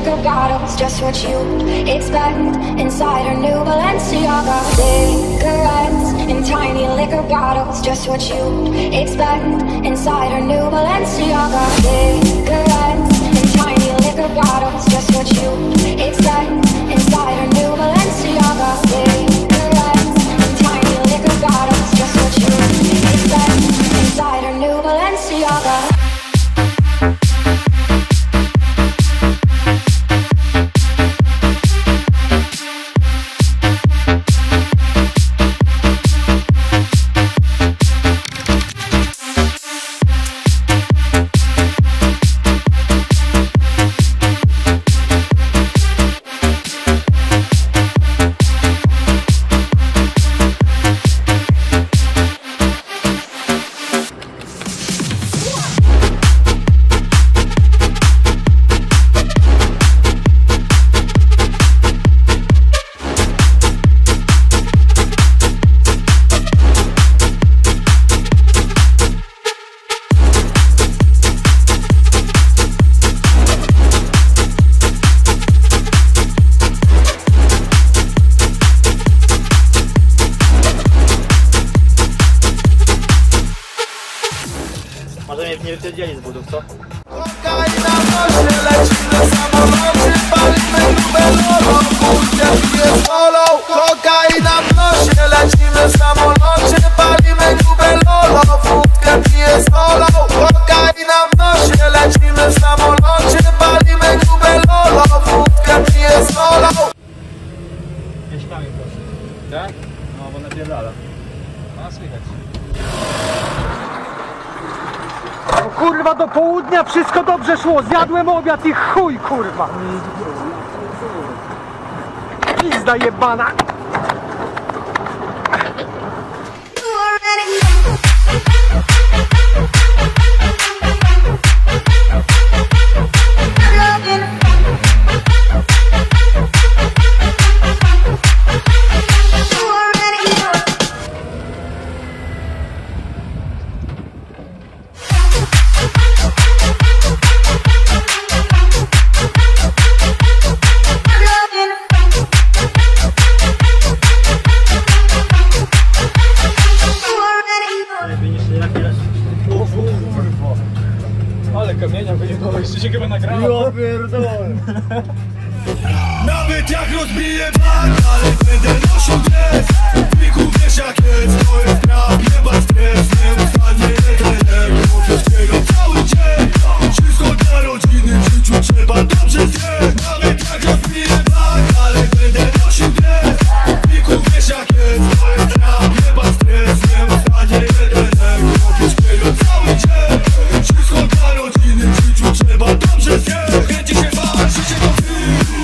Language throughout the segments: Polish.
liquor bottles, just what you expect inside a new Balenciaga. Cigarettes in tiny liquor bottles, just what you expect inside a new Balenciaga. Cigarettes in tiny liquor bottles, just what you expect inside a new Balenciaga. Cigarettes in tiny liquor bottles, just what you expect inside a new Balenciaga. Może mnie nie wypierdzieli z budów, co? Kokaina w nosie, lecimy samolocie, palimy numerowo, południa pije solą. Kokaina w nosie, lecimy w samolocie, palimy numerowo, wódkę pije solą. Kokaina w nosie, lecimy w samolocie, palimy numerowo, wódkę pije solą. Pieśniami proszę. Tak? No, bo napierdala. No, słychać. O kurwa, do południa wszystko dobrze szło, zjadłem obiad i chuj kurwa. Pizda jebana. Ale kamienia wyjebało, jeszcze się chyba nagrało. Ja pierdolę. Nawet jak rozbiję bank, ale będę nosił dres. Wiku wiesz jak jest, to jest praw, nie ma stres. Nie ustanie jeden, wszystkiego cały dzień. Wszystko dla rodziny, w życiu trzeba dobrze zjeść. Nawet jak rozbiję bank, ale będę nosił dres. Wiku wiesz jak jest, to jest praw, nie ma stres. Nie ustanie jeden, wszystkiego cały dzień. Wszystko dla rodziny, w życiu trzeba dobrze zjeść. Kręci się wal, życie to wy.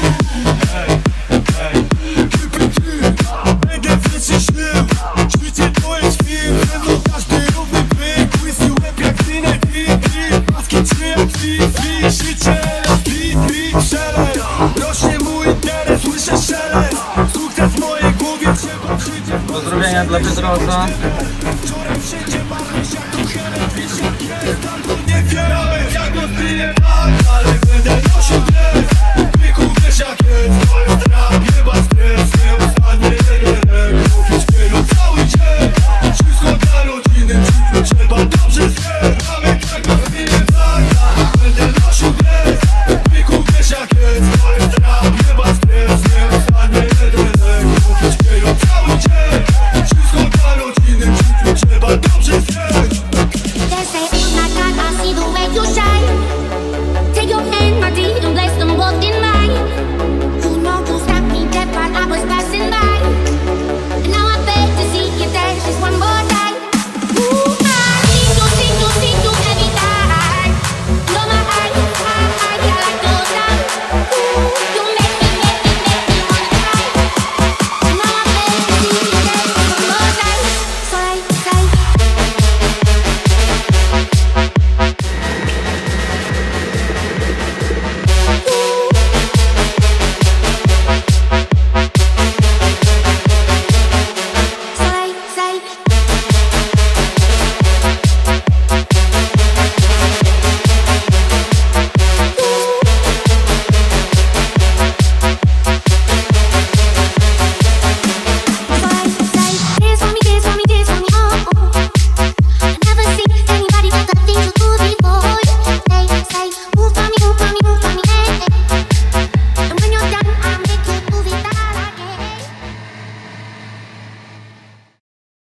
Będę wreszcie śnił, życie to jest film. Ze mną każdy równy byk, łysy łeb jak dynek, maski czy jak fi, życie bit, szelest. Rośnie mój interes, słyszę szelest. Sukces w mojej głowie, trzeba w życie. Pozdrowienia dla Piotrowca.